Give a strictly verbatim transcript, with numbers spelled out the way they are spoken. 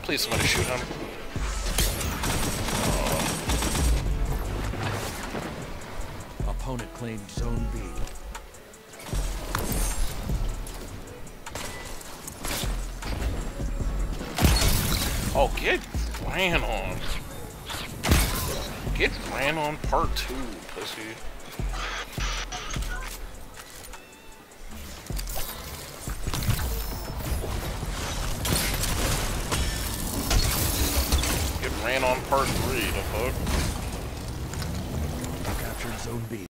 Please, somebody shoot him. Uh, Opponent claimed Zone B. Oh, get ran on. Get ran on part two, pussy. Get ran on part three, the fuck? Captured Zone B.